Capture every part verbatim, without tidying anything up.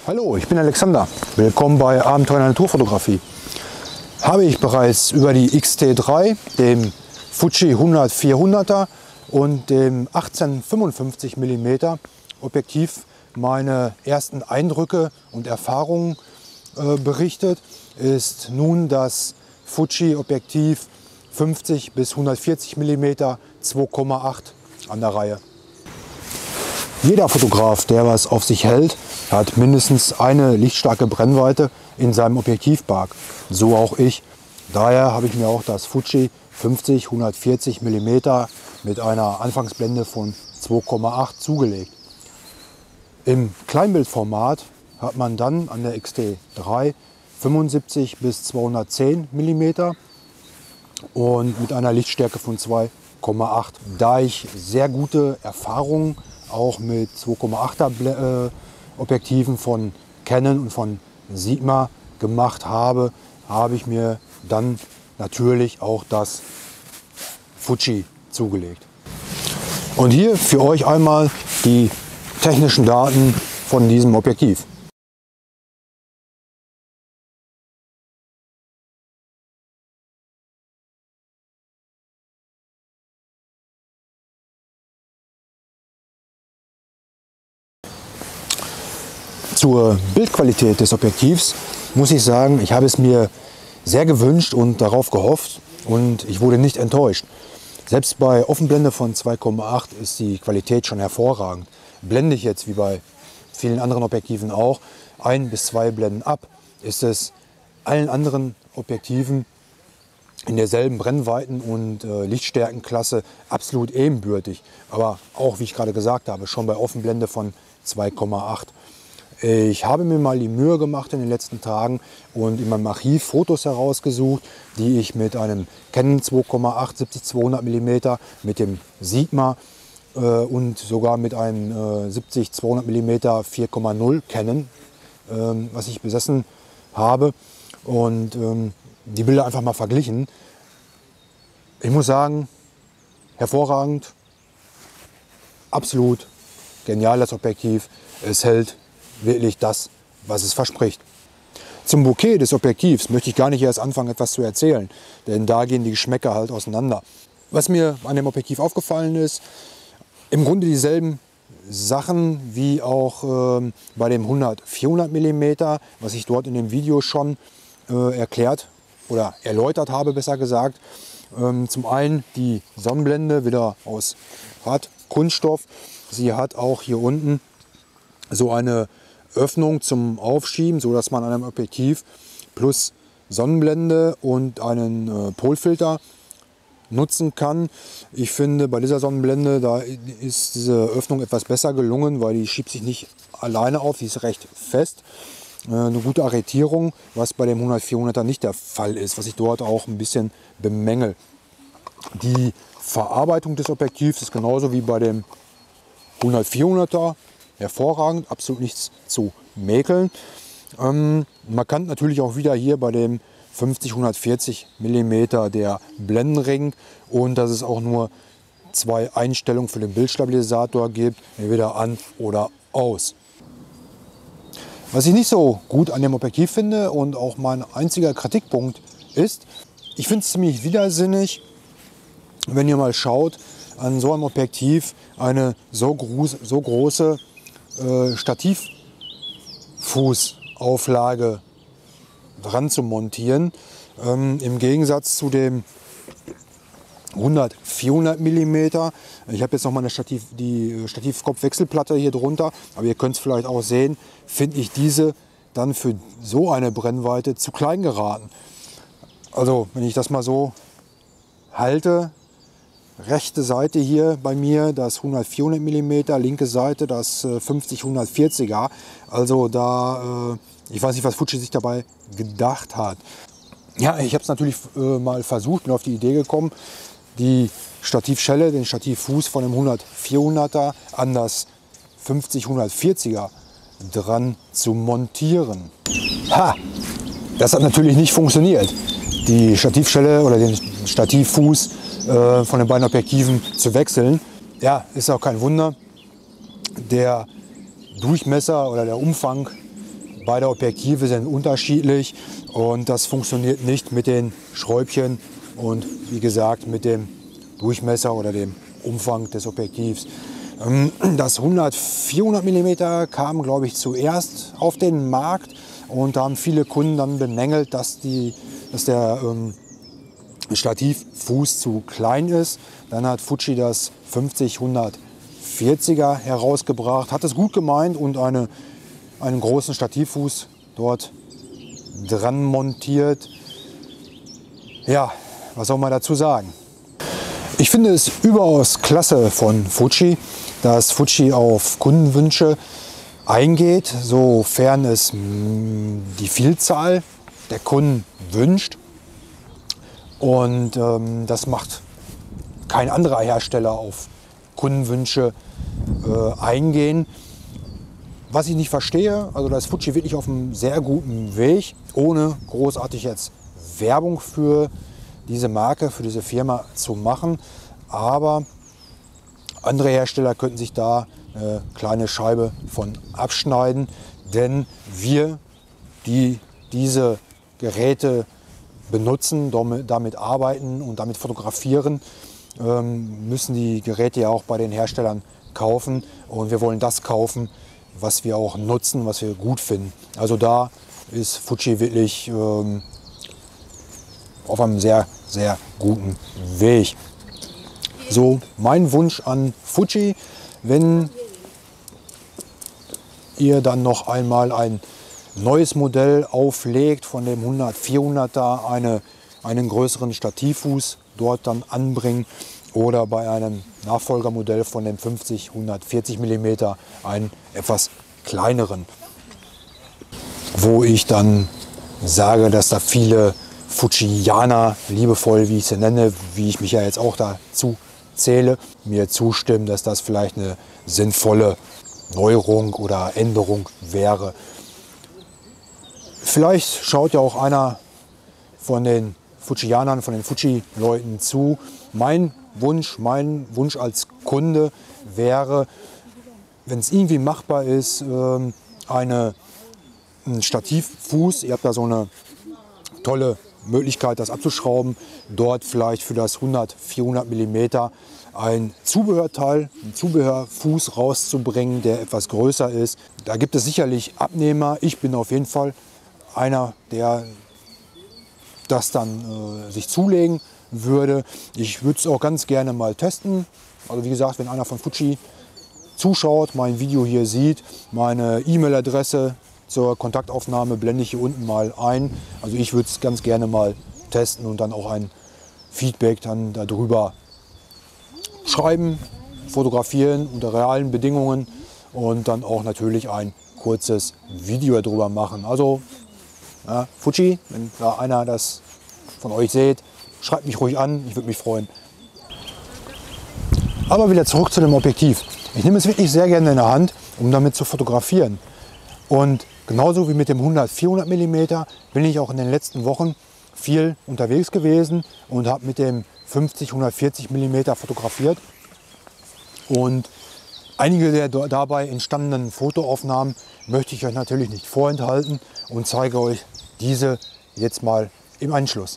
Hallo, ich bin Alexander. Willkommen bei Abenteuer in der Naturfotografie. Habe ich bereits über die X T drei, dem Fuji hundert vierhunderter und dem achtzehn fünfundfünfzig Millimeter Objektiv meine ersten Eindrücke und Erfahrungen äh, berichtet, ist nun das Fuji Objektiv fünfzig bis hundertvierzig Millimeter zwei Komma acht an der Reihe. Jeder Fotograf, der was auf sich hält, hat mindestens eine lichtstarke Brennweite in seinem Objektivpark. So auch ich. Daher habe ich mir auch das Fuji fünfzig hundertvierzig Millimeter mit einer Anfangsblende von zwei Komma acht zugelegt. Im Kleinbildformat hat man dann an der X T drei fünfundsiebzig bis zweihundertzehn Millimeter und mit einer Lichtstärke von zwei Komma acht. Da ich sehr gute Erfahrungen auch mit zwei Komma achter äh, Objektiven von Canon und von Sigma gemacht habe, habe ich mir dann natürlich auch das Fuji zugelegt. Und hier für euch einmal die technischen Daten von diesem Objektiv. Zur Bildqualität des Objektivs muss ich sagen, ich habe es mir sehr gewünscht und darauf gehofft und ich wurde nicht enttäuscht. Selbst bei Offenblende von zwei Komma acht ist die Qualität schon hervorragend. Blende ich jetzt, wie bei vielen anderen Objektiven auch, ein bis zwei Blenden ab, ist es allen anderen Objektiven in derselben Brennweiten- und äh, Lichtstärkenklasse absolut ebenbürtig. Aber auch, wie ich gerade gesagt habe, schon bei Offenblende von zwei Komma acht. Ich habe mir mal die Mühe gemacht in den letzten Tagen und in meinem Archiv Fotos herausgesucht, die ich mit einem Canon zwei Komma acht siebzig zweihundert Millimeter, mit dem Sigma äh, und sogar mit einem äh, siebzig zweihundert Millimeter vier Komma null Canon, äh, was ich besessen habe, und ähm, die Bilder einfach mal verglichen. Ich muss sagen, hervorragend, absolut genial das Objektiv. Es hält wirklich das, was es verspricht. Zum Bouquet des Objektivs möchte ich gar nicht erst anfangen, etwas zu erzählen, denn da gehen die Geschmäcker halt auseinander. Was mir an dem Objektiv aufgefallen ist, im Grunde dieselben Sachen wie auch ähm, bei dem hundert vierhundert Millimeter, was ich dort in dem Video schon äh, erklärt oder erläutert habe, besser gesagt. Ähm, zum einen die Sonnenblende wieder aus Hartkunststoff. Sie hat auch hier unten so eine Öffnung zum Aufschieben, so dass man an einem Objektiv plus Sonnenblende und einen äh, Polfilter nutzen kann. Ich finde, bei dieser Sonnenblende, da ist diese Öffnung etwas besser gelungen, weil die schiebt sich nicht alleine auf, die ist recht fest. Äh, eine gute Arretierung, was bei dem hundert vierhunderter nicht der Fall ist, was ich dort auch ein bisschen bemängel. Die Verarbeitung des Objektivs ist genauso wie bei dem hundert vierhunderter. Hervorragend, absolut nichts zu mäkeln. Ähm, markant natürlich auch wieder hier bei dem fünfzig hundertvierzig Millimeter der Blendenring und dass es auch nur zwei Einstellungen für den Bildstabilisator gibt, entweder an oder aus. Was ich nicht so gut an dem Objektiv finde und auch mein einziger Kritikpunkt ist, ich finde es ziemlich widersinnig, wenn ihr mal schaut, an so einem Objektiv eine so, groß, so große Äh, Stativfußauflage dran zu montieren. Ähm, Im Gegensatz zu dem hundert vierhundert Millimeter. Ich habe jetzt noch mal eine Stativ, die Stativkopfwechselplatte hier drunter, aber ihr könnt es vielleicht auch sehen, finde ich diese dann für so eine Brennweite zu klein geraten. Also wenn ich das mal so halte, rechte Seite hier bei mir das hundert vierhundert Millimeter, linke Seite das fünfzig hundertvierziger. Also da, äh, ich weiß nicht, was Fuji sich dabei gedacht hat. Ja, ich habe es natürlich äh, mal versucht, bin auf die Idee gekommen, die Stativschelle, den Stativfuß von dem hundert vierhunderter an das fünfzig hundertvierziger dran zu montieren. Ha! Das hat natürlich nicht funktioniert. Die Stativschelle oder den Stativfuß äh, von den beiden Objektiven zu wechseln. Ja, ist auch kein Wunder. Der Durchmesser oder der Umfang Beide Objektive sind unterschiedlich und das funktioniert nicht mit den Schräubchen und wie gesagt mit dem Durchmesser oder dem Umfang des Objektivs. Das hundert vierhundert Millimeter kam, glaube ich, zuerst auf den Markt und da haben viele Kunden dann bemängelt, dass, die, dass der ähm, Stativfuß zu klein ist. Dann hat Fuji das fünfzig hundertvierziger herausgebracht, hat es gut gemeint und eine, einen großen Stativfuß dort dran montiert. Ja, was soll man dazu sagen? Ich finde es überaus klasse von Fuji, dass Fuji auf Kundenwünsche eingeht, sofern es die Vielzahl der Kunden wünscht. Und ähm, das macht kein anderer Hersteller auf Kundenwünsche äh, eingehen. Was ich nicht verstehe, also da ist Fuji wirklich auf einem sehr guten Weg, ohne großartig jetzt Werbung für diese Marke, für diese Firma zu machen. Aber andere Hersteller könnten sich da eine kleine Scheibe von abschneiden, denn wir, die diese Geräte benutzen, damit arbeiten und damit fotografieren, müssen die Geräte ja auch bei den Herstellern kaufen und wir wollen das kaufen, was wir auch nutzen, was wir gut finden. Also da ist Fuji wirklich ähm, auf einem sehr, sehr guten Weg. So mein Wunsch an Fuji, wenn ihr dann noch einmal ein neues Modell auflegt von dem hundert vierhunderter, eine, einen größeren Stativfuß dort dann anbringen oder bei einem Nachfolgermodell von dem fünfzig hundertvierzig Millimeter einen etwas kleineren, wo ich dann sage, dass da viele Fujianer, liebevoll wie ich sie nenne, wie ich mich ja jetzt auch dazu zähle, mir zustimmen, dass das vielleicht eine sinnvolle Neuerung oder Änderung wäre. Vielleicht schaut ja auch einer von den Fujianern, von den Fuji-Leuten zu. Mein Wunsch, mein Wunsch als Kunde wäre, wenn es irgendwie machbar ist, eine, einen Stativfuß, ihr habt da so eine tolle Möglichkeit, das abzuschrauben, dort vielleicht für das hundert vierhundert Millimeter ein Zubehörteil, einen Zubehörfuß rauszubringen, der etwas größer ist. Da gibt es sicherlich Abnehmer. Ich bin auf jeden Fall einer, der das dann äh, sich zulegen würde. Ich würde es auch ganz gerne mal testen. Also wie gesagt, wenn einer von Fuji zuschaut, mein Video hier sieht, meine E-Mail-Adresse zur Kontaktaufnahme blende ich hier unten mal ein. Also ich würde es ganz gerne mal testen und dann auch ein Feedback dann darüber schreiben, fotografieren unter realen Bedingungen und dann auch natürlich ein kurzes Video darüber machen. Also ja, Fuji, wenn da einer das von euch seht, schreibt mich ruhig an, ich würde mich freuen. Aber wieder zurück zu dem Objektiv. Ich nehme es wirklich sehr gerne in der Hand, um damit zu fotografieren. Und genauso wie mit dem hundert vierhundert Millimeter bin ich auch in den letzten Wochen viel unterwegs gewesen und habe mit dem fünfzig hundertvierzig Millimeter fotografiert. Und einige der dabei entstandenen Fotoaufnahmen möchte ich euch natürlich nicht vorenthalten und zeige euch diese jetzt mal im Anschluss.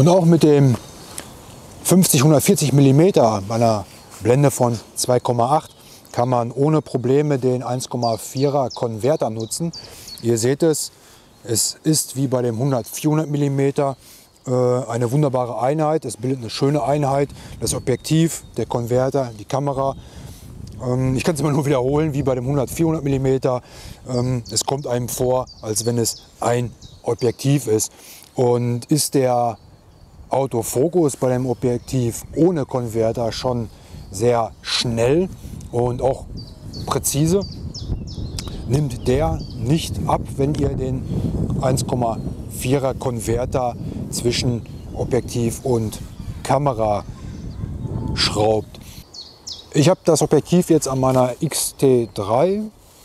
Und auch mit dem fünfzig hundertvierzig Millimeter bei einer Blende von zwei Komma acht kann man ohne Probleme den eins Komma vierer Konverter nutzen. Ihr seht es, es ist wie bei dem vierhundert Millimeter äh, eine wunderbare Einheit. Es bildet eine schöne Einheit. Das Objektiv, der Konverter, die Kamera. Ähm, ich kann es immer nur wiederholen, wie bei dem vierhundert Millimeter. Ähm, es kommt einem vor, als wenn es ein Objektiv ist. Und ist der Autofokus bei dem Objektiv ohne Konverter schon sehr schnell und auch präzise, nimmt der nicht ab, wenn ihr den eins Komma vierer Konverter zwischen Objektiv und Kamera schraubt. Ich habe das Objektiv jetzt an meiner X T drei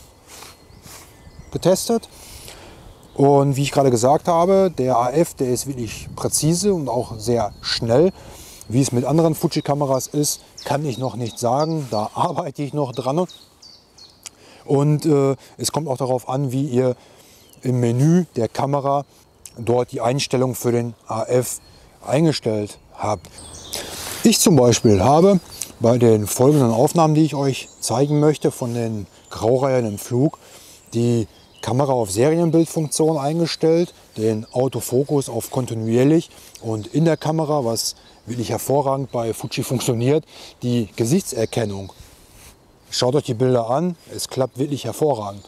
getestet. Und wie ich gerade gesagt habe, der A F, der ist wirklich präzise und auch sehr schnell. Wie es mit anderen Fuji-Kameras ist, kann ich noch nicht sagen. Da arbeite ich noch dran. Und äh, es kommt auch darauf an, wie ihr im Menü der Kamera dort die Einstellung für den A F eingestellt habt. Ich zum Beispiel habe bei den folgenden Aufnahmen, die ich euch zeigen möchte, von den Graureihern im Flug, die Kamera auf Serienbildfunktion eingestellt, den Autofokus auf kontinuierlich und in der Kamera, was wirklich hervorragend bei Fuji funktioniert, die Gesichtserkennung. Schaut euch die Bilder an, es klappt wirklich hervorragend.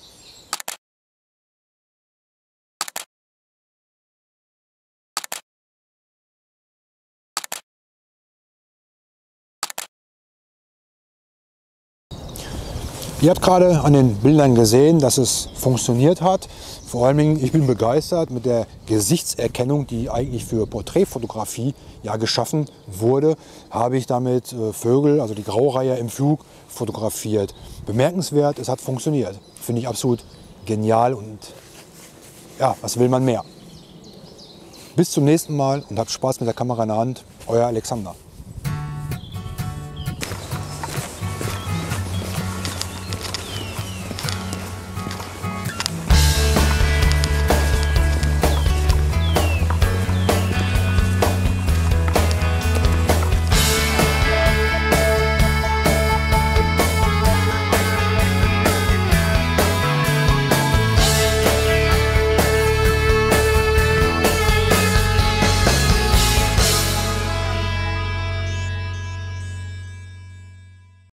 Ihr habt gerade an den Bildern gesehen, dass es funktioniert hat. Vor allen Dingen, ich bin begeistert mit der Gesichtserkennung, die eigentlich für Porträtfotografie ja geschaffen wurde, habe ich damit äh, Vögel, also die Graureiher im Flug, fotografiert. Bemerkenswert, es hat funktioniert. Finde ich absolut genial und ja, was will man mehr? Bis zum nächsten Mal und habt Spaß mit der Kamera in der Hand. Euer Alexander.